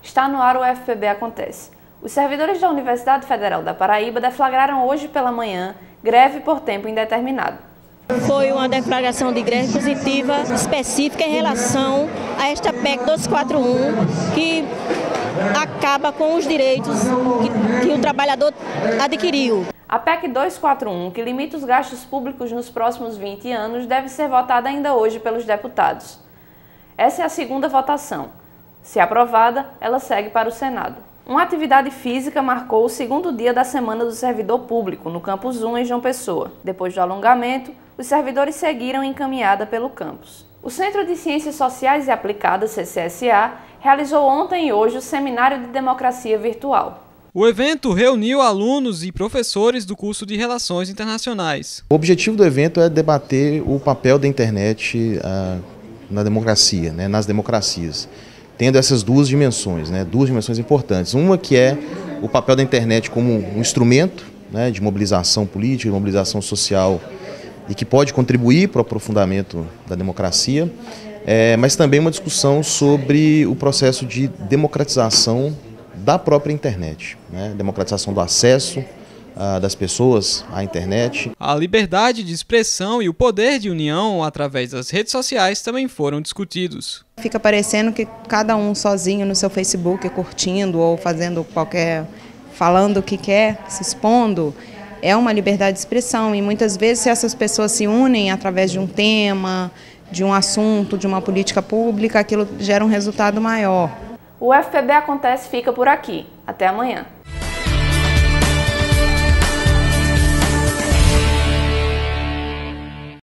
Está no ar o UFPB Acontece. Os servidores da Universidade Federal da Paraíba deflagraram hoje pela manhã greve por tempo indeterminado. Foi uma deflagração de greve positiva específica em relação a esta PEC 241, que acaba com os direitos que o trabalhador adquiriu. A PEC 241, que limita os gastos públicos nos próximos 20 anos, deve ser votada ainda hoje pelos deputados. Essa é a segunda votação. Se aprovada, ela segue para o Senado. Uma atividade física marcou o segundo dia da Semana do Servidor Público, no Campus 1, em João Pessoa. Depois do alongamento, os servidores seguiram em caminhada pelo campus. O Centro de Ciências Sociais e Aplicadas, CCSA, realizou ontem e hoje o Seminário de Democracia Virtual. O evento reuniu alunos e professores do curso de Relações Internacionais. O objetivo do evento é debater o papel da internet na democracia, nas democracias, tendo essas duas dimensões importantes. Uma que é o papel da internet como um instrumento de mobilização política, de mobilização social e que pode contribuir para o aprofundamento da democracia, mas também uma discussão sobre o processo de democratização da própria internet, democratização do acesso das pessoas à internet. A liberdade de expressão e o poder de união através das redes sociais também foram discutidos. Fica parecendo que cada um sozinho no seu Facebook, curtindo ou fazendo falando o que quer, se expondo, é uma liberdade de expressão. E muitas vezes, se essas pessoas se unem através de um tema, de um assunto, de uma política pública, aquilo gera um resultado maior. O UFPB Acontece fica por aqui. Até amanhã.